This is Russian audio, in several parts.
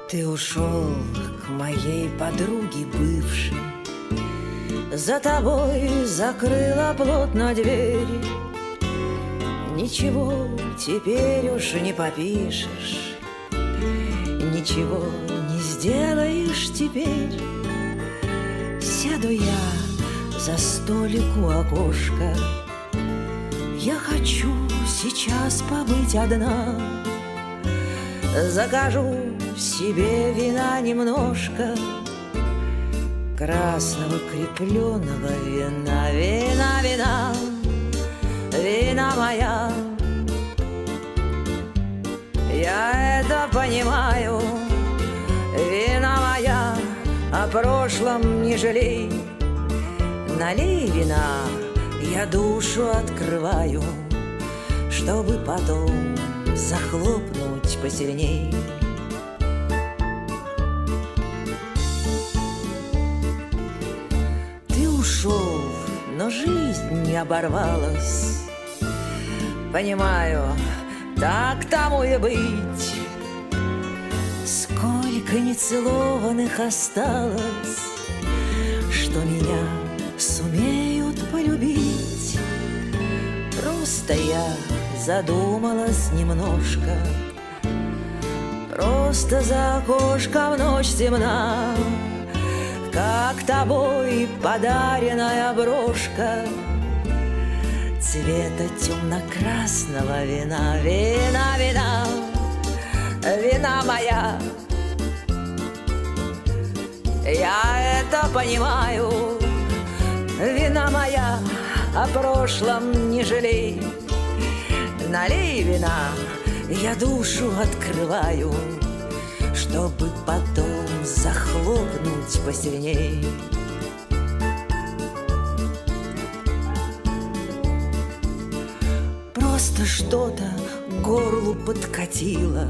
Ты ушел к моей подруге бывшей, за тобой закрыла плотно дверь. Ничего теперь уж не попишешь, ничего не сделаешь теперь. Сяду я за столик у окошка, я хочу сейчас побыть одна. Закажу себе вина немножко, красного крепленого вина. Вина, вина, вина моя. Я это понимаю, вина моя, о прошлом не жалей. Налей вина, я душу открываю, чтобы потом захлопнуть посильней. Ты ушел, но жизнь не оборвалась. Понимаю, так тому и быть. Сколько нецелованных осталось, что меня сумеют полюбить. Просто я задумалась немножко, просто за окошком ночь темна, как тобой подаренная брошка цвета темно-красного вина. Вина, вина, вина моя. Я это понимаю, вина моя, о прошлом не жалей. Налей вина, я душу открываю, чтобы потом захлопнуть посильней. Просто что-то к горлу подкатило,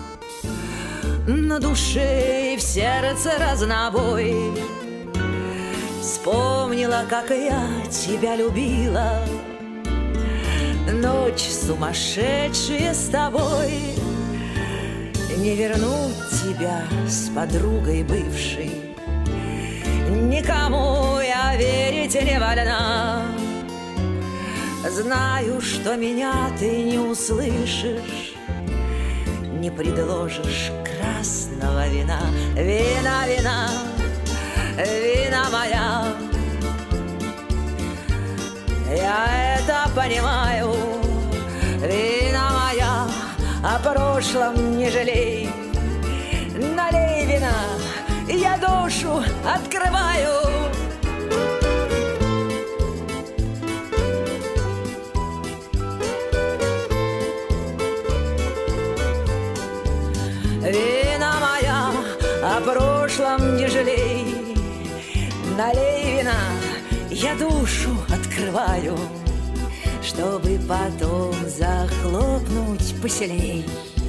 на душе и в сердце разнобой. Вспомнила, как я тебя любила, ночь сумасшедшая с тобой. Не вернуть тебя с подругой бывшей, никому я верить не вольна. Знаю, что меня ты не услышишь, не предложишь красного вина. Вина, вина, вина моя. Я это понимаю, вина моя, о прошлом не жалей. Налей вина, я душу открываю. Вина моя, о прошлом не жалей. Налей вина, я душу открываю, чтобы потом захлопнуть посильней.